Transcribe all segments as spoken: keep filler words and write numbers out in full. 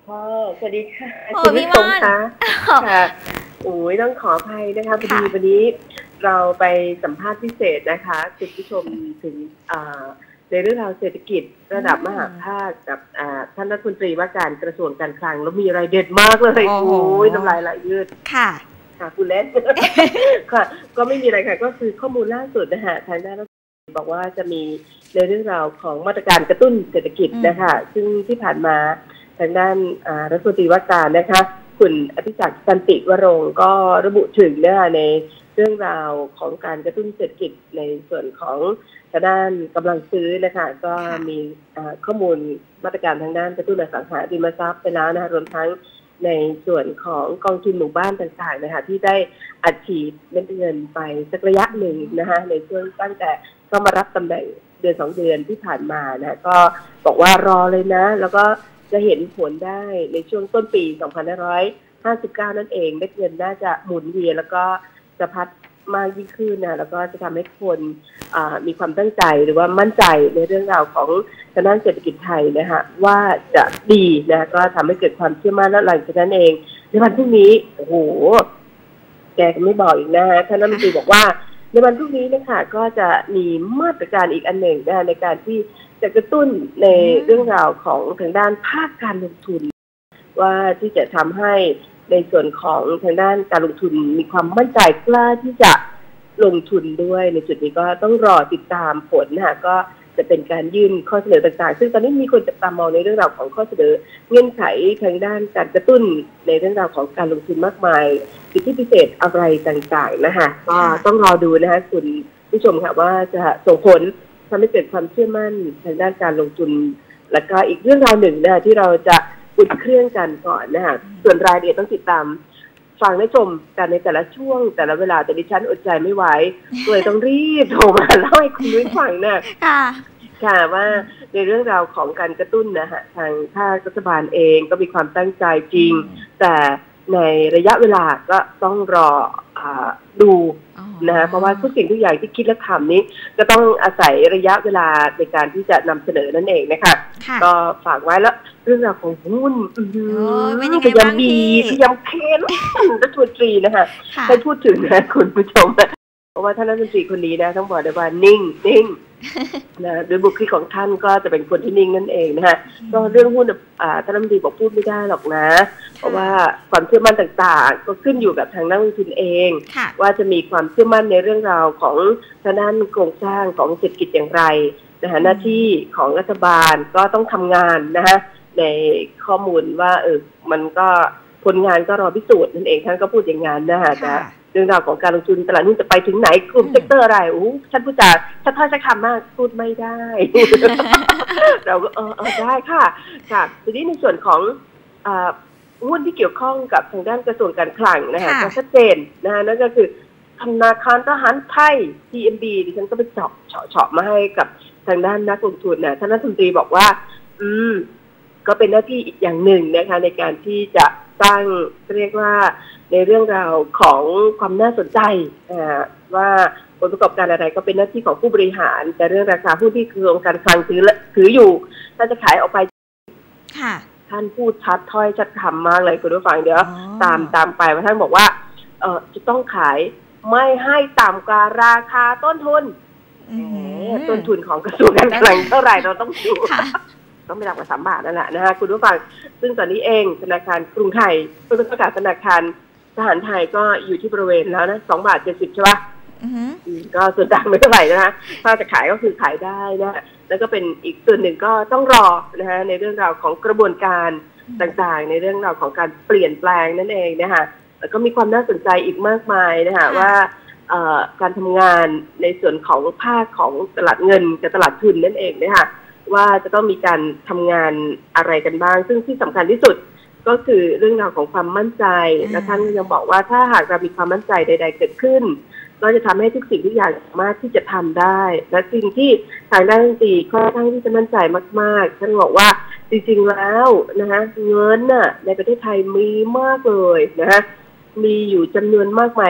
พ่อสวัสดีค่ะโอ้คุณผู้พี่ม่อนชมคะค่ะโอ้ยต้องขออภัยนะคะพอดีค่ะวันนี้เราไปสัมภาษณ์พิเศษนะคะคุณผู้ชมถึงอ่าในเรื่องราวเศรษฐกิจอืระดับมมหาภาคกับอ่าท่านรัฐมนตรีว่าการกระทรวงการคลังแล้วมีอะไรเด็ดมากเลยโอ้โหโอ้ยน้ำลายไหลยืดค่ะค่ะคุณเล่นค่ะก็ไม่มีอะไรค่ะก็คือข้อมูลล่าสุดนะคะทางด้านรัฐมนตรีบอกว่าจะมีในเรื่องราวของมาตรการกระตุ้นเศรษฐกิจอืมนะคะซึ่งที่ผ่านมา ทางด้านรัฐมนตรีว่าการนะคะคุณอภิศักดิ์สันติวโรงค์ก็ระบุถึงนะคะในเรื่องราวของการกระตุ้นเศรษฐกิจในส่วนของทางด้านกำลังซื้อนะคะก็ค่ะมีข้อมูลมาตรการทางด้านกระตุ้นอสังหาริมทรัพย์ไปแล้วนะคะรวมทั้งในส่วนของกองทุนหมู่บ้านต่างๆนะคะที่ได้อัดฉีดเม็ดเงินไปสักระยะหนึ่งนะคะในช่วงตั้งแต่เข้ามารับตำแหน่งเดือนสองเดือนที่ผ่านมานะก็บอกว่ารอเลยนะแล้วก็จะเห็นผลได้ในช่วงต้นปี สองพันห้าร้อยห้าสิบเก้า นั่นเองเม็ดเงินน่าจะหมุนเวียนแล้วก็จะพัดมากยิ่งขึ้นนะแล้วก็จะทำให้คนมีความตั้งใจหรือว่ามั่นใจในเรื่องราวของทางด้านเศรษฐกิจไทยนะคะว่าจะดีนะก็ทำให้เกิดความเชื่อมั่นและหลังจากนั้นเองในวันพรุ่งนี้โอ้โหแกก็ไม่บอกอีกนะฮะท่านรัฐมนตรีบอกว่าในวันพรุ่งนี้นะคะก็จะมีมาตรการอีกอันหนึ่งนะในการที่จะกระตุ้นในเรื่องราวของทางด้านภาคการลงทุนว่าที่จะทำให้ในส่วนของทางด้านการลงทุนมีความมั่นใจกล้าที่จะลงทุนด้วยในจุดนี้ก็ต้องรอติดตามผลนะคะก็จะเป็นการยื่นข้อเสนอต่างๆซึ่งตอนนี้มีคนจับตามองในเรื่องราวของข้อเสนอเงื่อนไขทางด้านการกระตุ้นในเรื่องราวของการลงทุนมากมายสิทธิพิเศษอะไรต่างๆนะคะก็ต้องรอดูนะคะคุณผู้ชมค่ะว่าจะส่งผลทำให้เกิดความเชื่อมั่นทางด้านการลงทุนแล้วก็อีกเรื่องราวหนึ่งนะคะที่เราจะอุ่นเครื่องกันก่อนนะคะส่วนรายละเอียดต้องติดตามฟังและชมกันในแต่ละช่วงแต่ละเวลาแต่ดิฉันอดใจไม่ไหวเลยต้องรีบโทรมาเล่าให้คุณนุ้ยฟังนะค่ะค่ะว่าในเรื่องราวของการกระตุ้นนะฮะทางภาครัฐบาลเองก็มีความตั้งใจจริงแต่ในระยะเวลาก็ต้องรอดูนะฮะเพราะว่าทุกสิ่งทุกอย่างที่คิดและทำนี้ก็ต้องอาศัยระยะเวลาในการที่จะนำเสนอนั่นเองนะคะก็ฝากไว้แล้วเรื่องราวของหุ้นพยายามดีพยายามเค้นรัฐมนตรีนะคะให้พูดถึงนะคุณผู้ชมเพราะว่าท่านรัฐมนตรีคนนี้นะต้องบอกเลยว่านิ่งนิ่งนะโดยบุคลิกของท่านก็จะเป็นคนที่นิ่งนั่นเองนะฮะก็เรื่องหุ้นท่านรัฐมนตรีบอกพูดไม่ได้หรอกนะเพราะว่าความเชื่อมั่นต่างๆก็ขึ้นอยู่กับทางนักลงทุนเองว่าจะมีความเชื่อมั่นในเรื่องราวของทางด้านโครงสร้างของเศรษฐกิจอย่างไรนะฮะหน้าที่ของรัฐบาลก็ต้องทำงานนะฮะในข้อมูลว่าเออมันก็ผลงานก็รอพิสูจน์นั่นเองท่านก็พูดอย่างนั้นนะฮะเรื่องราวของการลงทุนตลาดหุ้นจะไปถึงไหนกลุ่มเซกเตอร์อะไรโอ้ฉันพูดจาชัดถ้อยชัดคำมากพูดไม่ได้ เราก็เออเออได้ค่ะค่ะทีนี้ในส่วนของหุ้นที่เกี่ยวข้องกับทางด้านกระทรวงการคลังนะคะก็ชัดเจนนะคะนั่นก็คือธนาคารทหารไทย ที เอ็ม บี ดิฉันก็ไปเจาะเฉาะมาให้กับทางด้านนักลงทุนนะท่านรัฐมนตรีบอกว่าอืมก็เป็นหน้าที่อีกอย่างหนึ่งนะคะในการที่จะสร้างเรียกว่าในเรื่องราวของความน่าสนใจว่าผลประกอบการอะไรก็เป็นหน้าที่ของผู้บริหารแต่เรื่องราคาหุ้นที่กระทรวงการคลังถือถืออยู่ถ้าจะขายออกไปค่ะท่านพูดชัดถ้อยชัดคำมากเลยคุณผู้ฟังเดี๋ยวตามตามไปว่าท่านบอกว่าเออจะต้องขายไม่ให้ต่ำกว่าราคาต้นทุนต้นทุนของกระทรวงการคลังเท่าไหร่เราต้องดูต้องไม่ต่ำกว่าสามบาทนั่นแหละนะคะคุณผู้ฟังซึ่งตอนนี้เองธนาคารกรุงไทยผู้ประกาศธนาคารทหารไทยก็อยู่ที่บริเวณแล้วนะสองบาทเจ็ดสิบใช่ปะก็ส่วนต่างไม่เท่าไหร่นะคะถ้าจะขายก็คือขายได้นะแล้วก็เป็นอีกส่วนหนึ่งก็ต้องรอนะคะในเรื่องราวของกระบวนการต่างๆในเรื่องราวของการเปลี่ยนแปลงนั่นเองนะคะแล้วก็มีความน่าสนใจอีกมากมายนะคะว่าการทำงานในส่วนของภาคของตลาดเงินกับตลาดทุนนั่นเองนะคะว่าจะต้องมีการทำงานอะไรกันบ้างซึ่งที่สำคัญที่สุดก็คือเรื่องราวของความมั่นใจและท่านยังบอกว่าถ้าหากเรามีความมั่นใจใดๆเกิดขึ้นก็จะทำให้ทุกสิ่งทุกอย่างสามารถที่จะทำได้และสิ่งที่ทางด้านตีค่อนข้างที่จะมั่นใจมากๆท่านบอกว่าจริงๆแล้วนะคะเงินน่ะในประเทศไทยมีมากเลยนะคะมีอยู่จำนวนมากมาย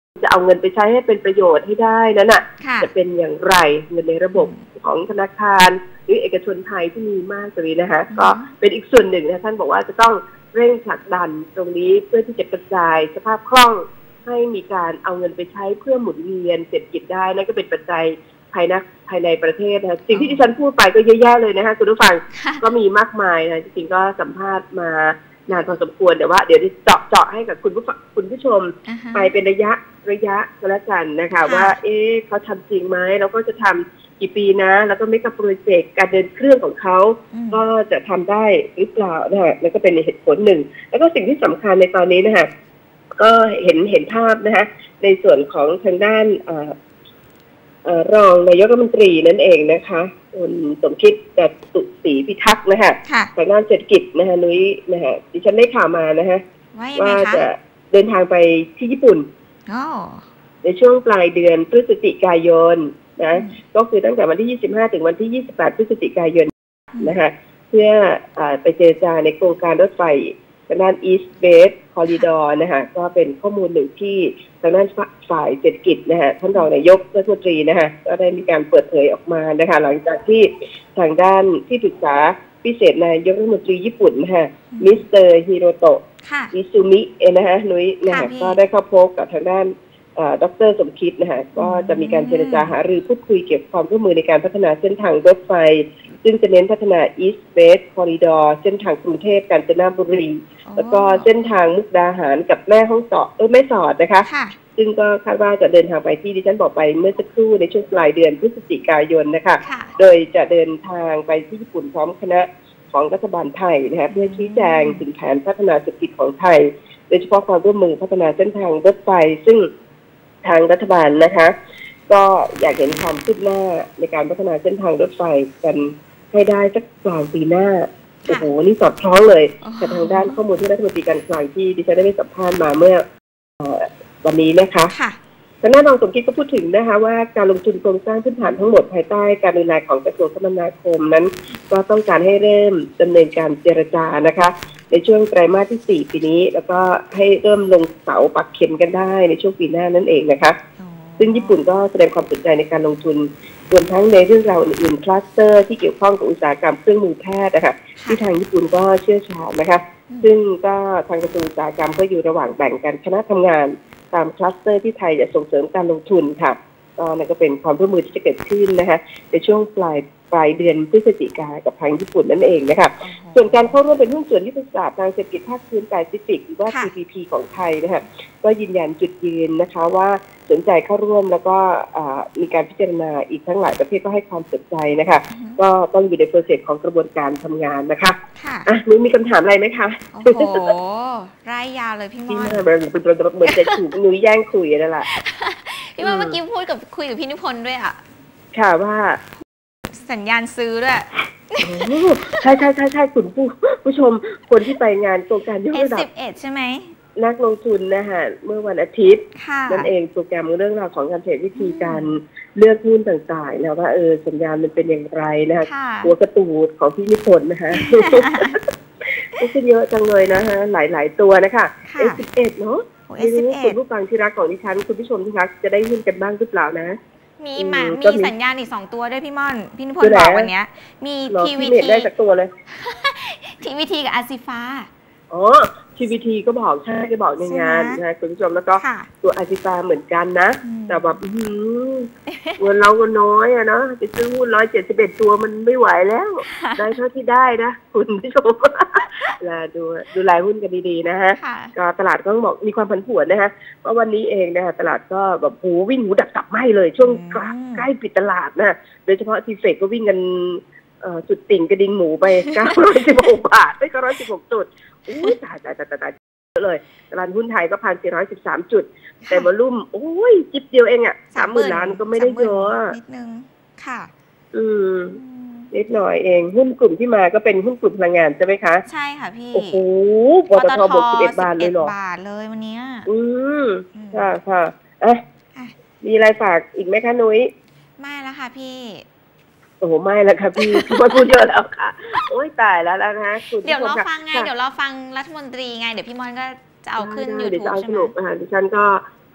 จะเอาเงินไปใช้ให้เป็นประโยชน์ให้ได้นั้นน่ะจะเป็นอย่างไรเงินในระบบของธนาคารหรือเอกชนไทยที่มีมากตรงนี้นะคะก็เป็นอีกส่วนหนึ่งนะท่านบอกว่าจะต้องเร่งผลักดันตรงนี้เพื่อที่จะกระจายสภาพคล่องให้มีการเอาเงินไปใช้เพื่อหมุนเวียนเศรษฐกิจได้นั่นก็เป็นปัจจัยภายในภายในประเทศนะสิ่งที่ดิฉันพูดไปก็เยอะแยะเลยนะคะคุณผู้ฟังก็มีมากมายนะจริงๆก็สัมภาษณ์มานานพอสมควรแต่ว่าเดี๋ยวจะเจาะเจาะให้กับคุณผู้คุณผู้ชม uh-huh. ไปเป็นระยะระยะก็แล้วกันนะคะ uh-huh. ว่าเอ๊ะเขาทำจริงไหมแล้วก็จะทำกี่ปีนะแล้วก็เมกะโปรเจกต์การเดินเครื่องของเขา uh-huh. ก็จะทำได้หรือเปล่านะคะแล้วก็เป็นเหตุผลหนึ่งแล้วก็สิ่งที่สำคัญในตอนนี้นะคะก็เห็นเห็นภาพนะคะในส่วนของทางด้านรองนายกรัฐมนตรีนั่นเองนะคะคุณสมคิดจตุศรีพิทักษ์นะคะทางด้านเศรษฐกิจนะคะนุ้ยนะคะดิฉันได้ข่าวมานะคะว่าจะเดินทางไปที่ญี่ปุ่นในช่วงปลายเดือนพฤศจิกายนนะก็คือตั้งแต่วันที่ยี่สิบห้าถึงวันที่ยี่สิบแปดพฤศจิกายนนะคะเพื่อไปเจรจาในโครงการรถไฟทางด้าน East West Corridor นะคะก็เป็นข้อมูลหนึ่งที่ทางด้านฝ่ายเศรษฐกิจนะคะท่านรองนายกรัฐมนตรีนะคะก็ได้มีการเปิดเผยออกมานะคะหลังจากที่ทางด้านที่ปรึกษาพิเศษนายกรัฐมนตรีญี่ปุ่นนะคะมิสเตอร์ฮิโรโตะอิซุมิเอะนะคะนุ้ยนะคะก็ได้เข้าพบกับทางด้านดร.สมคิดนะคะก็จะมีการเจรจาหารือพูดคุยเกี่ยวกับความร่วมมือในการพัฒนาเส้นทางรถไฟซึ่งจะเน้นพัฒนา East West Corridor เส้นทางกรุงเทพกาญจนบุรีแล้วก็เส้นทางมุกดาหารกับแม่ฮ่องสอดเออแม่สอดนะคะซึ่งก็คาดว่าจะเดินทางไปที่ดิฉันบอกไปเมื่อสักครู่ในช่วงปลายเดือนพฤศจิกายนนะคะโดยจะเดินทางไปที่ญี่ปุ่นพร้อมคณะของรัฐบาลไทยนะคะเพื่อชี้แจงถึงแผนพัฒนาเศรษฐกิจของไทยโดยเฉพาะความร่วมมือพัฒนาเส้นทางรถไฟซึ่งทางรัฐบาลนะคะก็อยากเห็นความคืบหน้าในการพัฒนาเส้นทางรถไฟกันให้ได้สักกลางปีหน้าโอ้โหนี่สอดคล้องเลยกับทางด้านข้อมูลที่รัฐมนตรีการคลังที่ดิฉันได้ไปสัมภาษณ์มาเมื่อวันนี้นะคะทางด้านรองสมคิดก็พูดถึงนะคะว่าการลงทุนโครงสร้างพื้นฐานทั้งหมดภายใต้การดูแลของกระทรวงคมนาคมนั้นก็ต้องการให้เริ่มดำเนินการเจรจานะคะในช่วงไตรมาสที่สี่ปีนี้แล้วก็ให้เริ่มลงเสาปักเข็มกันได้ในช่วงปีหน้านั่นเองนะคะซึ่งญี่ปุ่นก็แสดงความสนใจในการลงทุนรวมทั้งในเรื่องราวอื่นๆคลัสเตอร์ที่เกี่ยวข้องกับอุตสาหกรรมเครื่องมือแพทย์นะคะที่ทางญี่ปุ่นก็เชี่ยวชาญนะคะซึ่งก็ทางกระทรวงอุตสาหกรรมก็อยู่ระหว่างแบ่งกันคณะทำงานตามคลัสเตอร์ที่ไทยจะส่งเสริมการลงทุนค่ะก็นั่นก็เป็นความร่วมมือที่จะเกิดขึ้นนะคะในช่วงปลายปลายเดือนพฤศจิกายนกับทางญี่ปุ่นนั่นเองนะคะส่วนการเข้าร่วมเป็นหุ้นส่วนยุทธศาสตร์ทางเศรษฐกิจภาคพื้นแปซิฟิกหรือว่า ซี พี พี ของไทยนะคะก็ยืนยันจุดยืนนะคะว่าสนใจเข้าร่วมแล้วก็มีการพิจารณาอีกทั้งหลายประเทศก็ให้ความสนใจนะคะก็ต้องอยู่ในโปรเซสของกระบวนการทำงานนะคะอ่ะนุ้ยมีคำถามอะไรไหมคะโอ้โหรายยาวเลยพี่ม่อนเหมือนจะถูกนุ้ยแย่งคุยนั่นแหละพี่ม่อนเมื่อกี้พูดกับคุยกับพี่นิพนธ์ด้วยอ่ะค่ะว่าสัญญาณซื้อด้วยใช่ใช่ใช่ใช่คุณผู้ผู้ชมคนที่ไปงานโครงการยกระดับเอส สิบเอ็ด ใช่ไหมนักลงทุนนะคะเมื่อวันอาทิตย์นั่นเองโปรแกรมเรื่องราวของการเทรดวิธีการเลือกหุ้นต่างๆนะว่าเออสัญญาณมันเป็นอย่างไรนะคะหัวกระตูดของพี่นิพนธ์นะคะก็คือเยอะจังเลยนะคะหลายๆตัวนะคะ เอส สิบเอ็ด เนาะไม่รู้คุณผู้ฟังที่รักของดิฉันคุณผู้ชมที่รักจะได้หุ้นกันบ้างหรือเปล่านะมีมามีสัญญาณอีกสองตัวด้วยพี่ม่อนพี่นิพนธ์บอกวันนี้มี ที วี ทีได้สักตัวเลยที วี ที กับอาซิฟ้าอ๋อ ที วี ที ก็บอกใช่ก็บอกในงานนะคุณผู้ชมแล้วก็ตัวอาซิฟาเหมือนกันนะแต่แบบเงินเราก็น้อยอะเนาะไปซื้อหุ้นร้อยเจ็ดสิบเอ็ดตัวมันไม่ไหวแล้วได้เท่าที่ได้นะคุณผู้ชมแล้วดูดูรายหุ้นกันดีๆนะฮะก็ตลาดก็ต้องบอกมีความผันผวนนะฮะเพราะวันนี้เองนะคะตลาดก็แบบโหวิ่งหูดับตับไหมเลยช่วงใกล้ปิดตลาดนะโดยเฉพาะทีเฟกก็วิ่งกันจุดติ่งกระดิ่งหมูไปเก้าร้อยสิบหกบาทไปเก้าร้อยสิบหกจุดอุ้ยตายตายตายตายเลยตลาดหุ้นไทยก็พันสี่ร้อยสิบสามจุดแต่วอลุ่มโอ้ยจิบเดียวเองอ่ะสามหมื่นล้านก็ไม่ได้เยอะนิดนึงค่ะอืมนิดหน่อยเองหุ้นกลุ่มที่มาก็เป็นหุ้นกลุ่มพลังงานใช่ไหมคะใช่ค่ะพี่โอ้โหปตทบวกสิบเอ็ดบาทเลยเหรอบาทเลยวันนี้อืมค่ะค่ะอ่ะมีอะไรฝากอีกไหมคะนุ้ยไม่แล้วค่ะพี่โอ้โหไม่แล้วค่ะพี่พี่พูดเยอะแล้วค่ะโอ้ยตายแล้วนะคะเดี๋ยวเราฟังไงเดี๋ยวเราฟังรัฐมนตรีไงเดี๋ยวพี่มอนก็จะเอาขึ้น YouTube ใช่ไหมเดี๋ยวจะเอาสรุปนะคะดิฉันก็พู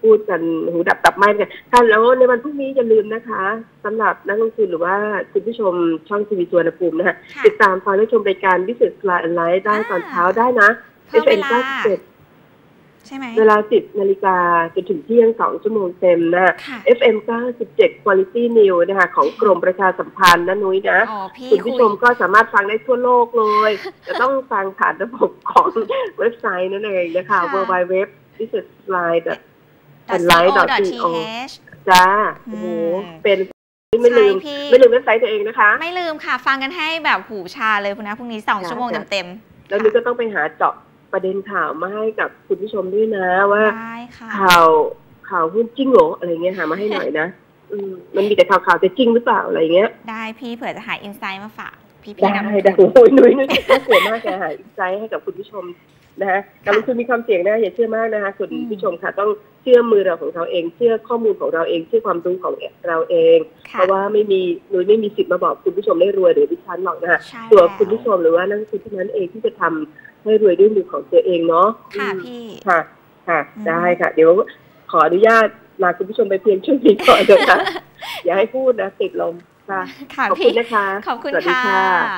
พูดกันหูดับตับไหม้กันค่ะแล้วในวันพรุ่งนี้อย่าลืมนะคะสำหรับนักลงทุนหรือว่าคุณผู้ชมช่องทีวีสุวรรณภูมินะคะติดตามฟังและชมรายการ Business Line and Live ได้ตอนเช้าได้นะเพิ่มเวลาเก้าสิบเจ็ดใช่ไหมเวลา สิบนาฬิกาจนถึงเที่ยงสองชั่วโมงเต็มนะ เอฟ เอ็ม เก้าสิบเจ็ด Quality News นะคะของกรมประชาสัมพันธ์นะนุ้ยนะคุณผู้ชมก็สามารถฟังได้ทั่วโลกเลยจะต้องฟังผ่านระบบของเว็บไซต์นั่นเองนะคะ ดับเบิลยู ดับเบิลยู ดับเบิลยู ดอท บิสเนสไลน์ ดอท ไลน์ ดอท ซี โอ จ้าโอ้โหเป็นไม่ลืมไม่ลืมเว็บไซต์ตัวเองนะคะไม่ลืมค่ะฟังกันให้แบบหูชาเลยคุณนะพรุ่งนี้สองชั่วโมงเต็มๆแล้วนุ้ยก็ต้องไปหาเจาะประเด็นข่าวมาให้กับคุณผู้ชมด้วยนะว่าข่าวข่าวหุ้นจริงเหรออะไรเงี้ยหามาให้หน่อยนะมันมีแต่ข่าวข่าวจะจริงหรือเปล่าอะไรเงี้ยได้พี่เผื่อจะหาอินไซต์มาฝากพี่ๆได้ได้โอ้ยนุ้ยนุ้ยน่าเสียมากแกหาอินไซต์ให้กับคุณผู้ชมนะฮะการลงทุนมีความเสี่ยงนะอย่าเชื่อมากนะคะคุณผู้ชมค่ะต้องเชื่อมือเราของเราเองเชื่อข้อมูลของเราเองเชื่อความรู้ของเราเองเพราะว่าไม่มีนุ้ยไม่มีสิทธิ์มาบอกคุณผู้ชมได้รวยหรือดิฉันหรอกนะคะตัวคุณผู้ชมหรือว่านักลงทุนเท่านั้นเองที่จะทำให้รวยด้วยมือของตัวเองเนาะค่ะพี่ค่ะค่ะได้ค่ะเดี๋ยวขออนุญาตลาคุณผู้ชมไปเพียงช่วงนี้ก่อนนะคะอย่าให้พูดนะติดลมค่ะขอบคุณนะคะขอบคุณค่ะ